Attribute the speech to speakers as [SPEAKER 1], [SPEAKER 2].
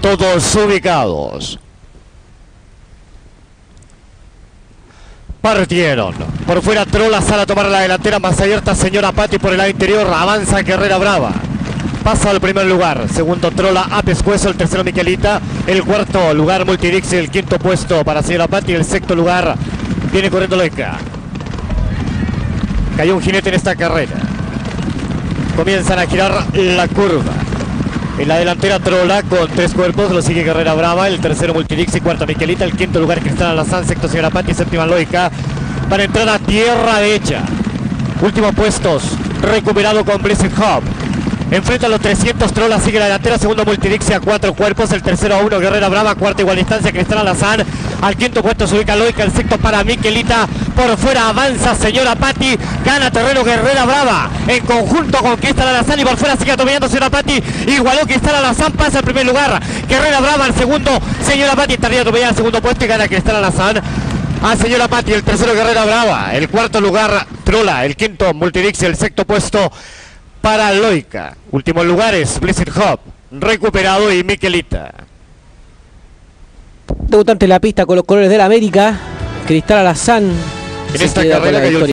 [SPEAKER 1] todos ubicados. Partieron. Por fuera Trola sale a tomar la delantera, más abierta Señora Patti por el lado interior. Avanza Guerrera Brava. Pasa al primer lugar. Segundo Trola a Pescuezo. El tercero Miquelita. El cuarto lugar Multidix. El quinto puesto para Señora Patti. El sexto lugar viene corriendo Loica. Cayó un jinete en esta carrera. Comienzan a girar la curva. En la delantera Trola con 3 cuerpos, lo sigue Guerrera Brava, el tercero Multidix y cuarto Miquelita, el quinto lugar Cristal Alazán, sexto Señora Patti, séptima Loica, para entrar a tierra derecha. Últimos puestos, recuperado con Blessed Hub. Enfrenta a los 300, Trola sigue la delantera, segundo Multidix a 4 cuerpos, el tercero a 1 Guerrera Brava, cuarta igual distancia Cristal Alazán, al quinto puesto se ubica Loica, el sexto para Miquelita, por fuera avanza Señora Patti, gana terreno Guerrera Brava, en conjunto con Cristal Alazán y por fuera sigue dominando Señora Patti, igualó Cristal Alazán, pasa al primer lugar, Guerrera Brava al segundo, Señora Patti estaría atropellada al segundo puesto y gana Cristal Alazán a Señora Patti, el tercero Guerrera Brava, el cuarto lugar Trola, el quinto Multidix y el sexto puesto para Loica. Últimos lugares, Blessed Hub, recuperado y Miquelita.
[SPEAKER 2] Debutante en la pista con los colores de la América, Cristal Alazán.
[SPEAKER 1] En esta carrera cayó